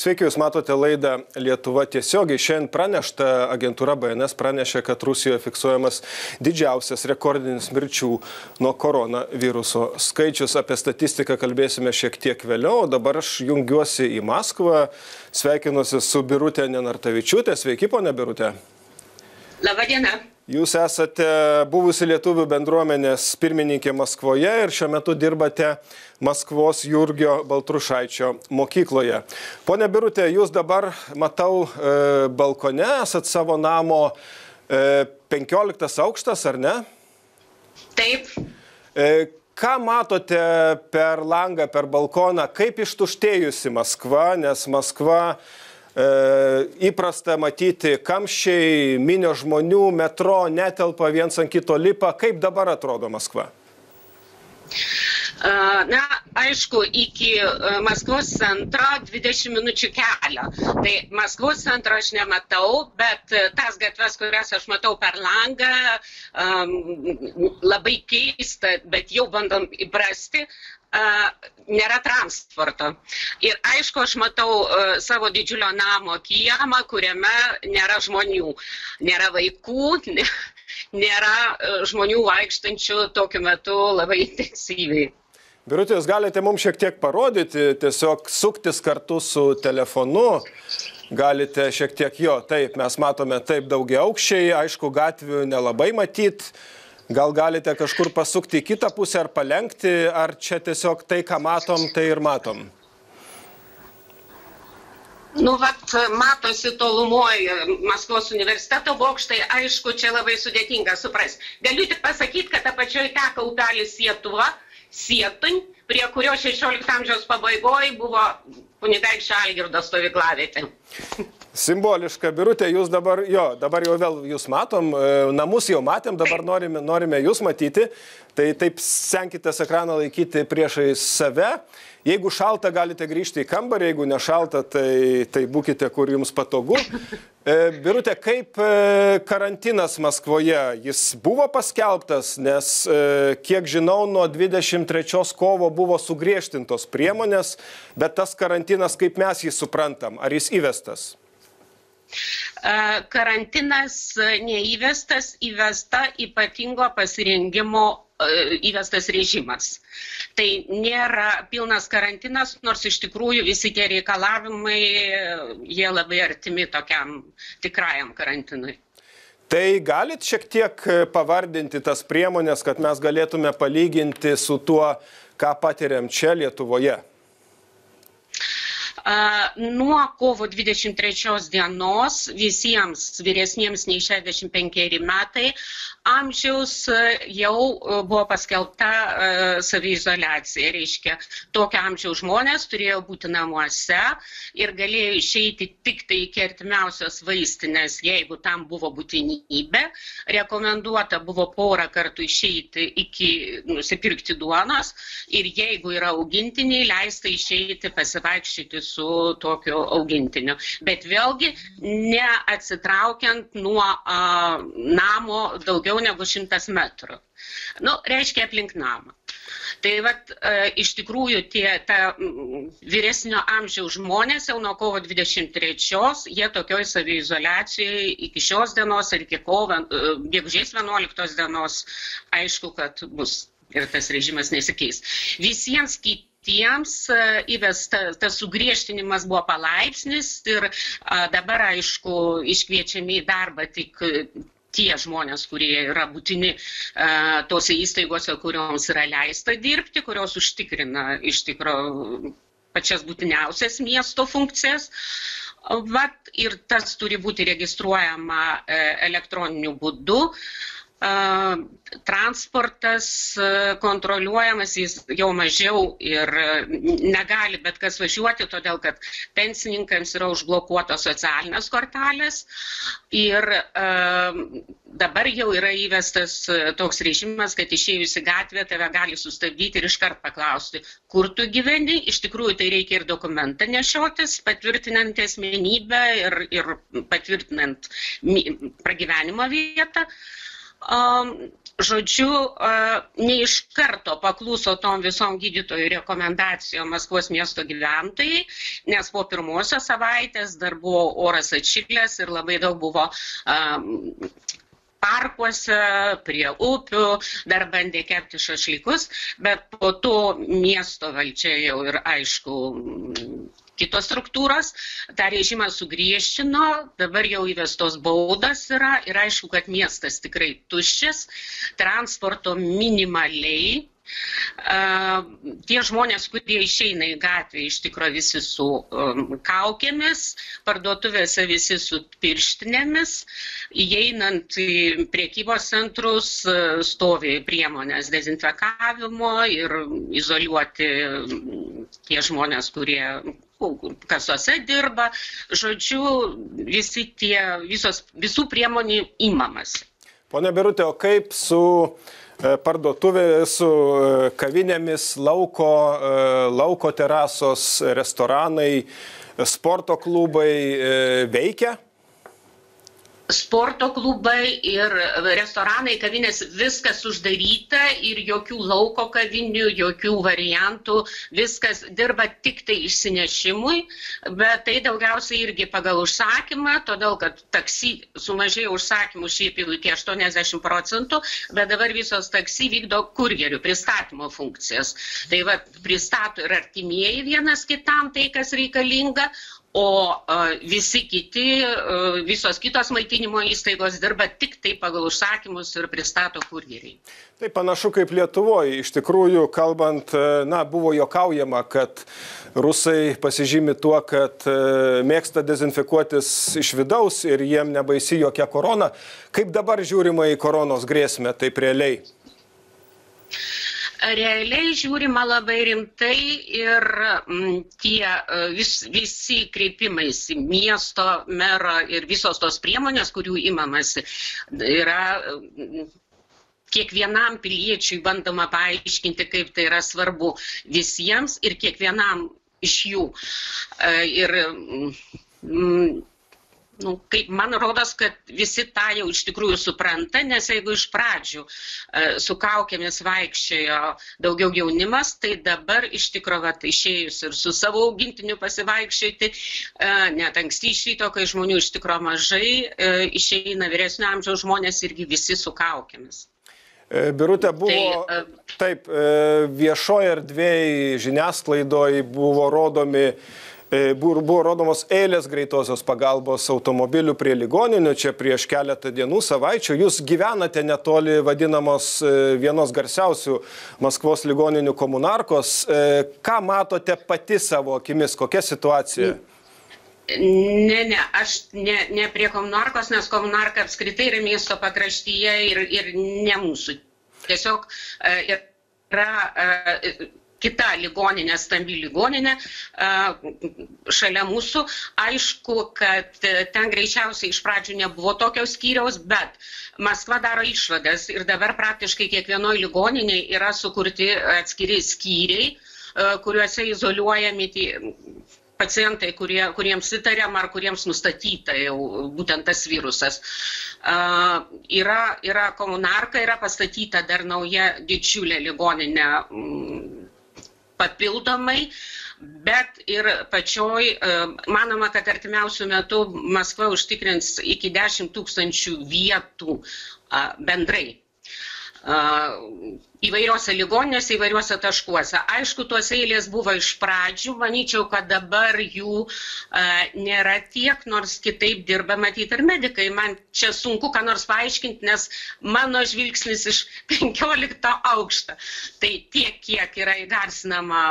Sveiki, jūs matote laidą Lietuva tiesiogiai. Šiandien pranešta, agentūra BNS pranešė, kad Rusijoje fiksuojamas didžiausias rekordinis mirčių nuo koronaviruso skaičius. Apie statistiką kalbėsime šiek tiek vėliau, o dabar aš jungiuosi į Maskvą. Sveikinuosi su Birutė Nenartavičiūtė. Sveiki, ponia Birutė. Labą dieną. Jūs esate buvusi lietuvių bendruomenės pirmininkė Maskvoje ir šiuo metu dirbate Maskvos Jurgio Baltrušaičio mokykloje. Pone Birutė, jūs dabar, matau, balkone esat savo namo 15 aukštas, ar ne? Taip. Ką matote per langą, per balkoną, kaip ištuštėjusi Maskva, nes Maskva įprasta matyti kamščiai, minio žmonių, metro netelpa, viens ant kito lipa. Kaip dabar atrodo Maskva? Na, aišku, iki Maskvos centro 20 minučių kelio. Tai Maskvos centro aš nematau, bet tas gatves, kurias aš matau per langą, labai keista, bet jau bandom įprasti. Nėra transporto. Ir aišku, aš matau savo didžiulio namo kiemą, kuriame nėra žmonių, nėra vaikų, nėra žmonių vaikštančių tokiu metu labai intensyviai. Birutė, jūs galite mums šiek tiek parodyti, tiesiog suktis kartu su telefonu, galite šiek tiek taip, mes matome taip daugiaaukščiai, aišku, gatvių nelabai matyti. Gal galite kažkur pasukti į kitą pusę ar palenkti, ar čia tiesiog tai, ką matom, tai ir matom? Nu, matosi tolumoje Maskvos universiteto bokštai, aišku, čia labai sudėtinga suprasti. Galiu tik pasakyti, kad apačioje teka upelis Sietun, prie kurio 16 amžiaus pabaigoje buvo kunigaikščio Algirdo stovyklavietė. Simboliška, Birutė, jūs dabar jau vėl jūs matom, namus jau matėm, dabar norime jūs matyti, tai taip senkitės ekraną laikyti priešai save. Jeigu šalta, galite grįžti į kambarį, jeigu nešalta, tai būkite, kur jums patogu. Birutė, kaip karantinas Maskvoje? Jis buvo paskelbtas, nes, kiek žinau, nuo 23 kovo buvo sugriežtintos priemonės, bet tas karantinas, kaip mes jį suprantam, ar jis įvestas? Karantinas neįvestas, įvesta ypatingo pasirengimo įvestas režimas. Tai nėra pilnas karantinas, nors iš tikrųjų visi tie reikalavimai, jie labai artimi tokiam tikrajam karantinui. Tai galit šiek tiek pavardinti tas priemonės, kad mes galėtume palyginti su tuo, ką patiriam čia Lietuvoje? Nuo kovo 23 dienos visiems vyresniems nei 65 metai amžiaus jau buvo paskelbta saviizoliacija. Reiškia, tokio amžiaus žmonės turėjo būti namuose ir galėjo išeiti tik tai iki artimiausios vaistinės, jeigu tam buvo būtinybė. Rekomenduota buvo porą kartų išeiti iki nusipirkti duonos ir jeigu yra augintiniai, leista išeiti pasivaikščioti su tokiu augintiniu. Bet vėlgi neatsitraukiant nuo namo daugiau negu 100 metrų. Nu, reiškia aplink namą. Tai iš tikrųjų vyresnio amžiaus žmonės jau nuo kovo 23 jie tokioj saviizoliacijoje iki šios dienos ar iki gegužės 11 dienos aišku, kad bus ir tas režimas nesikeis. Visiems kitiems tas sugriežtinimas buvo palaipsnis ir dabar, aišku, iškviečiami į darbą tik tie žmonės, kurie yra būtini tose įstaigose, kurioms yra leista dirbti, kurios užtikrina iš tikrųjų pačias būtiniausias miesto funkcijas. Ir tas turi būti registruojama elektroniniu būdu. Transportas kontroliuojamas, jis jau mažiau ir negali bet kas važiuoti, todėl kad pensininkams yra užblokuotos socialinės kortelės ir dabar jau yra įvestas toks režimas, kad išėjus į gatvę tave gali sustabdyti ir iškart paklausti, kur tu gyveni. Iš tikrųjų tai reikia ir dokumentą nešiotis, patvirtinant asmenybę ir patvirtinant pragyvenimo vietą. Žodžiu, ne iš karto pakluso tom visom gydytojų rekomendacijom Maskvos miesto gyventojai, nes po pirmosios savaitės dar buvo oras atšilęs ir labai daug buvo parkuose, prie upių, dar bandė kepti šašlykus, bet po to miesto valdžia jau ir aišku kitos struktūros, tą režimą sugriežtino, dabar jau įvestos baudas yra ir aišku, kad miestas tikrai tuščias, transporto minimaliai. Tie žmonės, kurie išeina į gatvę, iš tikro visi su kaukėmis, parduotuvėse visi su pirštinėmis, įeinant į priekybos centrus stovi priemonės dezinfekavimo ir izoliuoti tie žmonės, kurie kasose dirba. Žodžiu, visų priemonių imamasi. Pone Birute, o kaip su parduotuvė, su kavinėmis, lauko terasos, restoranai, sporto klubai veikia? Sporto klubai ir restoranai, kavinės, viskas uždaryta ir jokių lauko kavinių, jokių variantų, viskas dirba tik tai išsinešimui, bet tai daugiausiai irgi pagal užsakymą, todėl kad taksi sumažėjo užsakymų šiaip jau iki 80%, bet dabar visos taksi vykdo kurjerių pristatymo funkcijas. Tai va, pristato ir artimieji vienas kitam tai, kas reikalinga, o visi kiti, visos kitos maitinimo įstaigos dirba tik tai pagal užsakymus ir pristato kurjeriai. Tai panašu kaip Lietuvoje. Iš tikrųjų, kalbant, buvo juokaujama, kad rusai pasižymi tuo, kad mėgsta dezinfekuotis iš vidaus ir jiem nebaisi jokia korona. Kaip dabar žiūrima į koronos grėsmę, taip realiai? Realiai žiūrima labai rimtai ir visi kreipimais į miesto merą ir visos tos priemonės, kurių imamasi, yra kiekvienam piliečiui bandoma paaiškinti, kaip tai yra svarbu visiems ir kiekvienam iš jų. Ir kaip man rodos, kad visi tą jau iš tikrųjų supranta, nes jeigu iš pradžių su kaukėmis vaikščiojo daugiau jaunimas, tai dabar iš tikrųjų išėjus ir su savo augintiniu pasivaikščioti, net anksti iš ryto, kai žmonių iš tikrųjų mažai, išeina vyresnio amžiaus žmonės irgi visi su kaukėmis. Birute, buvo taip, viešoje erdvėje žiniasklaidoje buvo rodomos eilės greitosios pagalbos automobilių prie ligoninių, čia prieš keletą dienų, savaičių. Jūs gyvenate netoli vadinamos vienos garsiausių Maskvos ligoninių Komunarkos. Ką matote pati savo akimis, kokia situacija? Ne, aš ne prie Komunarkos, nes Komunarka apskritai yra miesto pakraštyje ir ne mūsų. Tiesiog yra kita ligoninė, stambi ligoninė šalia mūsų. Aišku, kad ten greičiausiai iš pradžių nebuvo tokio skyriaus, bet Maskva daro išvadas ir dabar praktiškai kiekvienoje ligoninėje yra sukurti atskiri skyriai, kuriuose izoliuojami pacientai, kuriems įtariama ar kuriems nustatyta jau būtent tas virusas. Yra Komunarka, yra pastatyta dar nauja didžiulė ligoninė papildomai, bet ir pačioj, manoma, kad artimiausių metų Maskva užtikrins iki 10 000 vietų bendrai. Įvairiuose ligoninėse, įvairiuose taškuose. Aišku, tos eilės buvo iš pradžių, manyčiau, kad dabar jų nėra tiek, nors kitaip dirba matyti ir medikai. Man čia sunku ką nors paaiškinti, nes mano žvilgsnis iš 15 aukšto. Tai tiek, kiek yra įgarsinama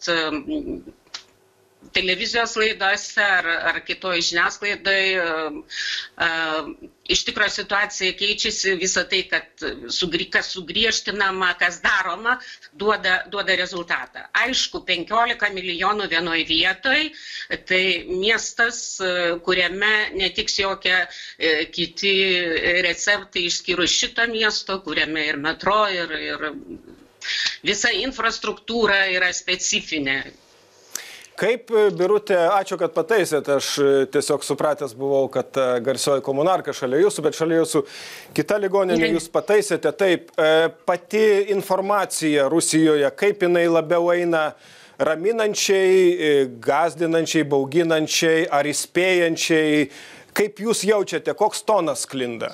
televizijos laidose ar kitoj žiniasklaidoj, iš tikrųjų situacija keičiasi, visą tai, kas sugriežtinama, kas daroma, duoda rezultatą. Aišku, 15 milijonų vienoj vietoj, tai miestas, kuriame netiks jokie kiti receptai išskyrus šito miesto, kuriame ir metro, ir visa infrastruktūra yra specifinė. Kaip, Birutė, ačiū, kad pataisėt, aš tiesiog supratęs buvau, kad garsioji komunarka šalia jūsų, bet šalia jūsų kita ligoninė, jūs pataisėte. Taip, pati informacija Rusijoje, kaip jinai labiau eina raminančiai, gazdinančiai, bauginančiai ar įspėjančiai, kaip jūs jaučiate, koks tonas sklinda?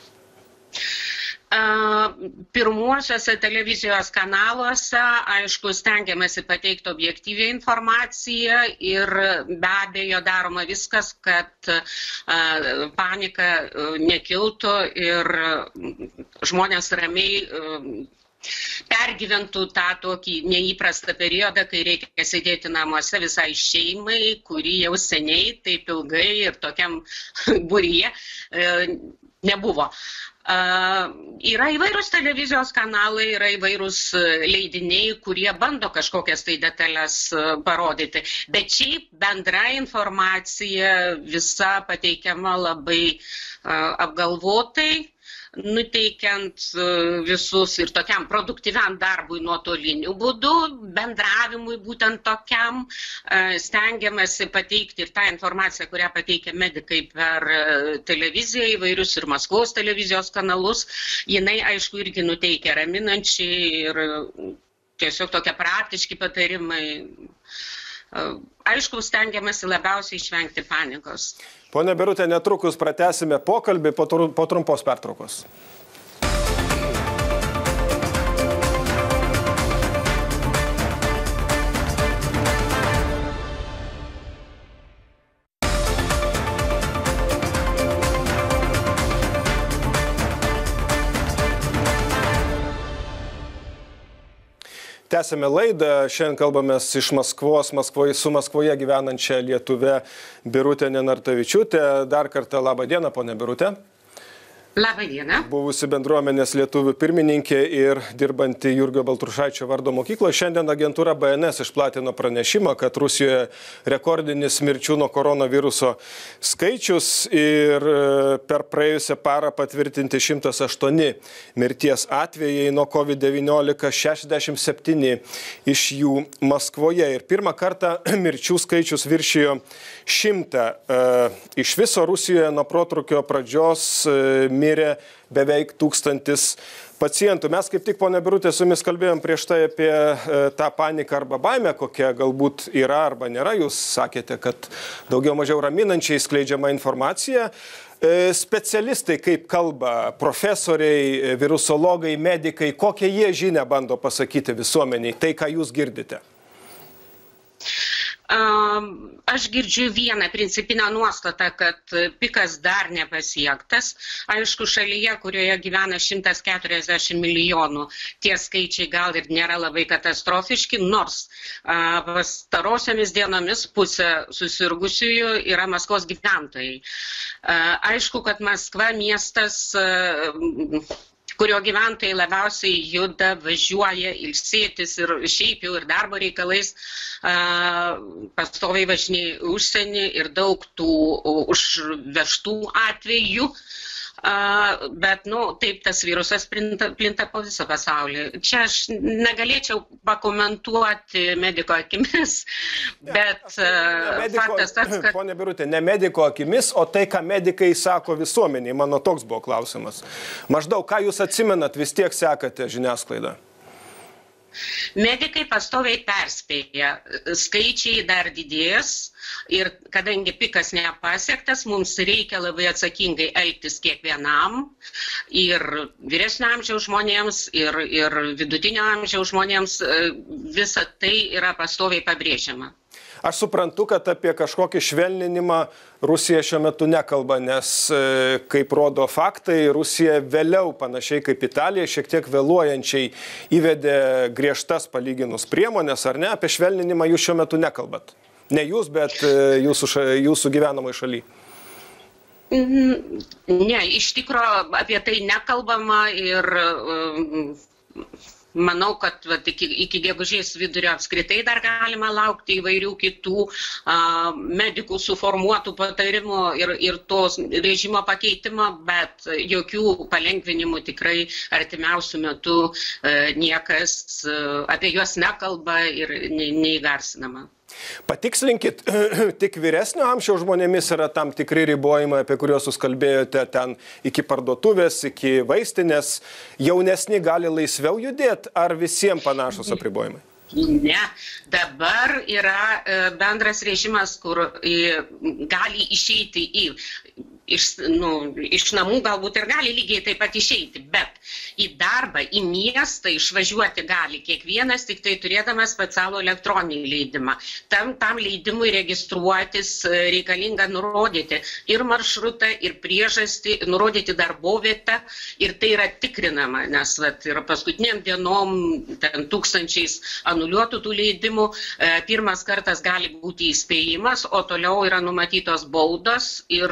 Pirmuosiuose televizijos kanaluose, aišku, stengiamasi pateikti objektyvią informaciją ir be abejo daroma viskas, kad panika nekiltų ir žmonės ramiai pergyventų tą tokį neįprastą periodą, kai reikia sėdėti namuose visai šeimai, kuri jau seniai taip ilgai ir tokiam būryje nebuvo. Yra įvairūs televizijos kanalai, yra įvairūs leidiniai, kurie bando kažkokias tai detalės parodyti. Bet šiaip bendra informacija visa pateikiama labai apgalvotai, nuteikiant visus ir tokiam produktyviam darbui nuotoliniu būdu, bendravimui būtent tokiam, stengiamasi pateikti ir tą informaciją, kurią pateikia medikai per televiziją įvairius ir Maskvos televizijos kanalus, jinai aišku irgi nuteikia raminančiai ir tiesiog tokie praktiški patarimai. Aišku, stengiamasi labiausiai išvengti panikos. Pone Birute, netrukus pratęsime pokalbį po trumpos pertraukos. Tęsime laidą, šiandien kalbamės iš Maskvos, su Maskvoje gyvenančia lietuvė Birutė Nenartavičiūtė. Dar kartą labą dieną, ponė Birutė. Labą dieną. Buvusi bendruomenės lietuvių pirmininkė ir dirbanti Jurgio Baltrušaičio vardo mokykloje. Šiandien agentūra BNS išplatino pranešimą, kad Rusijoje rekordinis mirčių nuo koronaviruso skaičius ir per praėjusią parą patvirtinti 108 mirties atvejai nuo COVID-19, 67 iš jų Maskvoje. Ir pirmą kartą mirčių skaičius viršijo 100. Iš viso Rusijoje nuo protrūkio pradžios mirė beveik 1000 pacientų. Mes kaip tik, ponė Birutė, su jumis kalbėjom prieš tai apie tą paniką arba baimę, kokia galbūt yra arba nėra. Jūs sakėte, kad daugiau mažiau raminančiai skleidžiama informacija. Specialistai kaip kalba, profesoriai, virusologai, medikai, kokią jie žinią bando pasakyti visuomeniai, tai ką jūs girdite? Aš girdžiu vieną principinę nuostatą, kad pikas dar nepasiektas. Aišku, šalyje, kurioje gyvena 140 milijonų, tie skaičiai gal ir nėra labai katastrofiški, nors pastarosiomis dienomis pusė susirgusiųjų yra Maskvos gyventojai. Aišku, kad Maskva miestas, kurio gyventojai labiausiai juda, važiuoja ilsėtis ir šiaip jau ir darbo reikalais pastoviai važinėja užsienį ir daug tų užvežtų atvejų. Bet, taip tas virusas plinta po visą pasaulį. Čia aš negalėčiau pakomentuoti mediko akimis, bet faktas tas, kad... Pone Birutė, ne mediko akimis, o tai, ką medikai sako visuomeniai. Mano toks buvo klausimas. Maždaug, ką jūs atsimenat, vis tiek sekate žiniasklaidą? Medikai pastoviai perspėja, skaičiai dar didės ir kadangi pikas nepasiektas, mums reikia labai atsakingai elgtis kiekvienam ir vyresnio amžiaus žmonėms, ir vidutinio amžiaus žmonėms, visa tai yra pastoviai pabrėžiama. Aš suprantu, kad apie kažkokį švelninimą Rusija šiuo metu nekalba, nes, kaip rodo faktai, Rusija vėliau, panašiai kaip Italija, šiek tiek vėluojančiai įvedė griežtas palyginus priemonės, ar ne? Apie švelninimą jūs šiuo metu nekalbat. Ne jūs, bet jūsų gyvenamai šaly. Ne, iš tikrųjų apie tai nekalbama ir... Manau, kad iki gegužės vidurio apskritai dar galima laukti įvairių kitų medikų suformuotų patarimų ir tos režimo pakeitimo, bet jokių palengvinimų tikrai artimiausių metų niekas apie juos nekalba ir neįgarsinama. Patikslinkit, tik vyresnio amžiaus žmonėmis yra tam tikri ribojimai, apie kuriuos jūs kalbėjote, ten iki parduotuvės, iki vaistinės. Jaunesni gali laisviau judėti, ar visiems panašus apribojimai? Ne, dabar yra bendras režimas, kur gali išeiti iš namų, galbūt ir gali lygiai taip pat išeiti, bet į darbą, į miestą išvažiuoti gali kiekvienas, tik tai turėdamas specialų elektroninį leidimą. Tam leidimui registruotis reikalinga nurodyti ir maršrutą, ir priežastį, nurodyti darbovietę, ir tai yra tikrinama, nes ir paskutiniam dienom tūkstančiais anuliuotų tų leidimų, pirmas kartas gali būti įspėjimas, o toliau yra numatytos baudos ir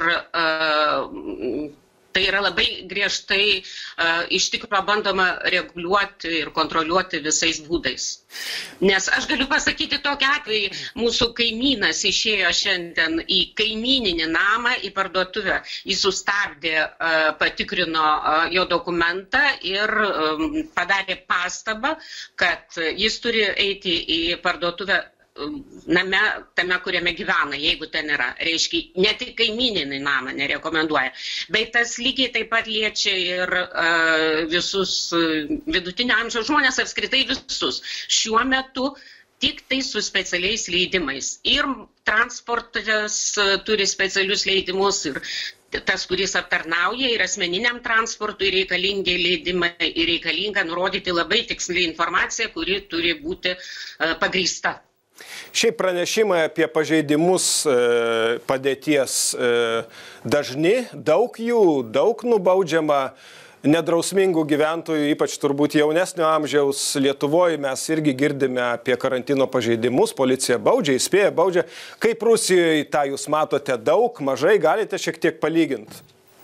tai yra labai griežtai iš tikrųjų bandoma reguliuoti ir kontroliuoti visais būdais. Nes aš galiu pasakyti tokį atvejį, mūsų kaimynas išėjo šiandien į kaimyninį namą, į parduotuvę, jis sustabdė, patikrino jo dokumentą ir padarė pastabą, kad jis turi eiti į parduotuvę name, tame, kuriame gyvena, jeigu ten yra. Reiškia, ne tik kaimyninį namą nerekomenduoja. Bet tas lygiai taip pat liečia ir visus vidutinio amžiaus žmonės, apskritai visus. Šiuo metu tik tai su specialiais leidimais. Ir transportas turi specialius leidimus, ir tas, kuris aptarnauja, ir asmeniniam transportui reikalingi leidimai, ir reikalinga nurodyti labai tikslią informaciją, kuri turi būti pagrįsta. Šiaip pranešimai apie pažeidimus padėties dažni, daug jų, daug nubaudžiama nedrausmingų gyventojų, ypač turbūt jaunesnio amžiaus. Lietuvoje mes irgi girdime apie karantino pažeidimus, policija baudžia, įspėja, baudžia. Kaip Rusijoje tą jūs matote, daug, mažai, galite šiek tiek palyginti?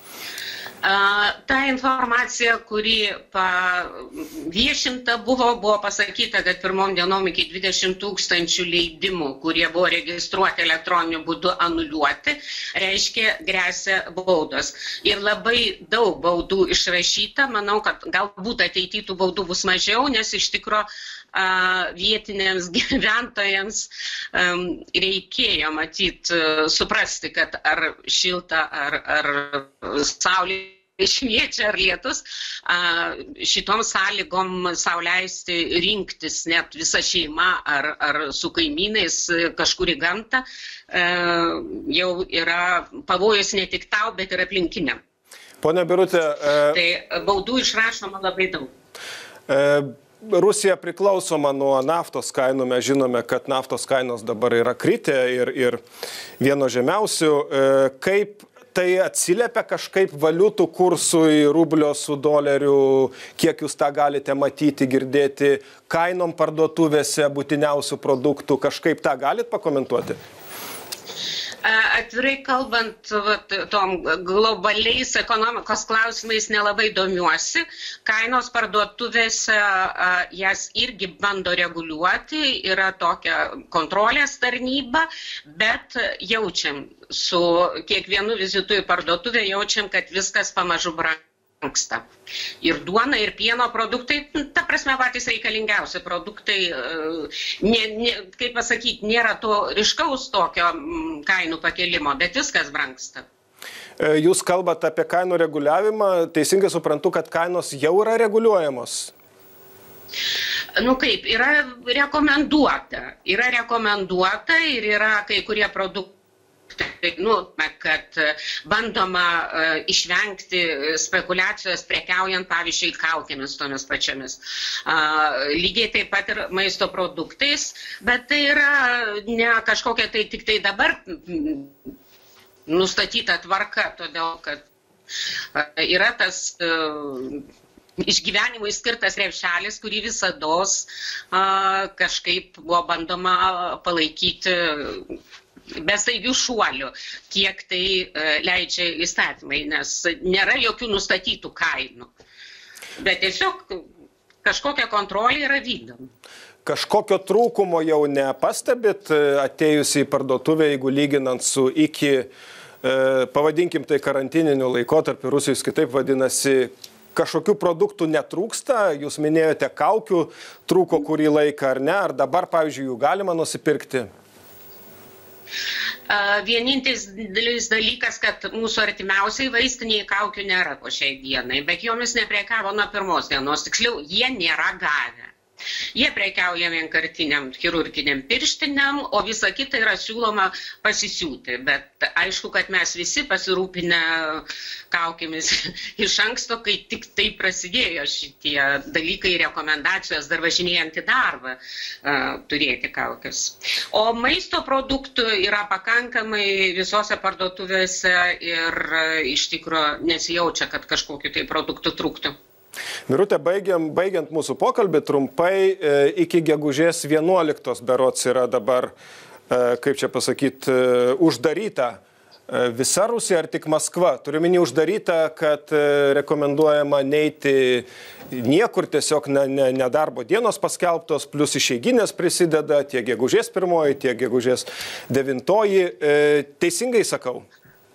Ta informacija, kuri paviešinta buvo pasakyta, kad pirmom dienom iki 20 000 leidimų, kurie buvo registruoti elektroniniu būdu, anuliuoti, reiškia grėsia baudos. Ir labai daug baudų išrašyta, manau, kad galbūt ateityje tų baudų bus mažiau, nes iš tikro vietiniams gyventojams reikėjo matyti, suprasti, kad ar šilta, ar saulė šviečia, ar lietus, šitom sąlygom sau leisti rinktis net visą šeimą ar su kaimynais kažkur į gamtą, jau yra pavojus ne tik tau, bet ir aplinkiniam. Pone Birute, tai baudų išrašoma labai daug. Rusija priklausoma nuo naftos kainų, mes žinome, kad naftos kainos dabar yra kritę ir vieno žemiausių. Kaip tai atsiliepia kažkaip valiutų kursui, rublio su doleriu, kiek jūs tą galite matyti, girdėti, kainom parduotuvėse būtiniausių produktų, kažkaip tą galit pakomentuoti? Atvirai kalbant, tom globaliais ekonomikos klausimais nelabai domiuosi. Kainos parduotuvėse jas irgi bando reguliuoti, yra tokia kontrolės tarnyba, bet jaučiam su kiekvienu vizitu į parduotuvę, jaučiam, kad viskas pamažu brangsta. Ir duona, ir pieno produktai, ta prasme patys reikalingiausi produktai, kaip pasakyti, nėra to ryškaus tokio kainų pakelimo, bet viskas brangsta. Jūs kalbate apie kainų reguliavimą, teisingai suprantu, kad kainos jau yra reguliuojamos? Nu kaip, yra rekomenduota ir yra kai kurie produktai, kad bandoma išvengti spekulacijos prekiaujant, pavyzdžiui, kaukėmis tomis pačiamis. Lygiai taip pat ir maisto produktais, bet tai yra ne kažkokia tai tik tai dabar nustatyta tvarka, todėl kad yra tas išgyvenimui skirtas revšelis, kurį visados kažkaip buvo bandoma palaikyti be staigių šuolių, kiek tai leidžia įstatymai, nes nėra jokių nustatytų kainų. Bet tiesiog kažkokia kontrolė yra vykdoma. Kažkokio trūkumo jau nepastebit atėjus į parduotuvę, jeigu lyginant su iki, pavadinkim tai karantininiu laikotarpiu, Rusijos kitaip vadinasi, kažkokių produktų netrūksta, jūs minėjote kaukių trūko kurį laiką ar ne, ar dabar, pavyzdžiui, jų galima nusipirkti? Vienintelis dalykas, kad mūsų artimiausiai vaistiniai kaukių nėra po šiai dienai, bet jomis neprekiavo nuo pirmos dienos, tiksliau, jie nėra gavę. Jie prekiauja vienkartiniam chirurginiam pirštiniam, o visa kita yra siūloma pasisiūti. Bet aišku, kad mes visi pasirūpinę kaukėmis iš anksto, kai tik tai prasidėjo šitie dalykai, rekomendacijos dar važinėjant į darbą turėti kaukės. O maisto produktų yra pakankamai visose parduotuvėse ir iš tikrųjų nesijaučia, kad kažkokiu tai produktų trūktų. Birute, baigiant mūsų pokalbį, trumpai iki gegužės 11 berods yra dabar, kaip čia pasakyti, uždaryta visa Rusija ar tik Maskva. Turiu minį uždaryta, kad rekomenduojama neiti niekur, tiesiog nedarbo dienos paskelbtos, plus išeiginės prisideda tiek gegužės 1, tiek gegužės 9. Teisingai sakau?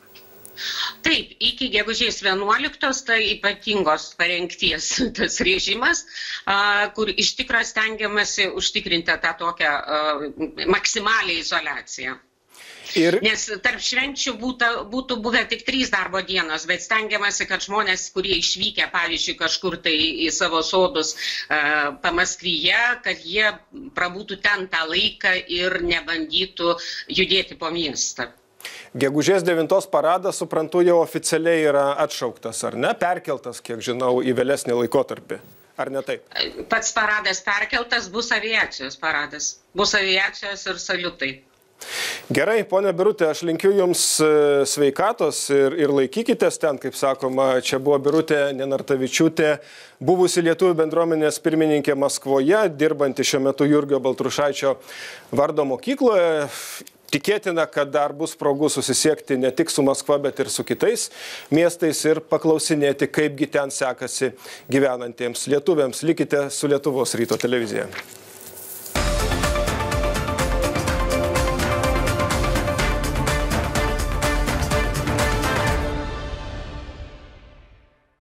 Taip, iki gegužės 11 tai ypatingos parengties tas režimas, kur iš tikrųjų stengiamasi užtikrinti tą tokią maksimalią izoliaciją. Nes tarp švenčių būtų buvę tik 3 darbo dienos, bet stengiamasi, kad žmonės, kurie išvykę, pavyzdžiui, kažkur tai į savo sodus Pamaskvyje, kad jie prabūtų ten tą laiką ir nebandytų judėti po miestą. Gegužės 9 paradas, suprantu, jau oficialiai yra atšauktas, ar ne? Perkeltas, kiek žinau, į vėlesnį laikotarpį. Ar ne taip? Pats paradas perkeltas, bus aviacijos paradas. Bus aviacijos ir saliutai. Gerai, ponia Birutė, aš linkiu Jums sveikatos ir laikykitės ten, kaip sakoma. Čia buvo Birutė Nenartavičiūtė, buvusi lietuvių bendruomenės pirmininkė Maskvoje, dirbanti šiuo metu Jurgio Baltrušaičio vardo mokykloje. Tikėtina, kad dar bus progų susisiekti ne tik su Maskva, bet ir su kitais miestais ir paklausinėti, kaipgi ten sekasi gyvenantiems lietuviams. Likite su Lietuvos ryto televizija.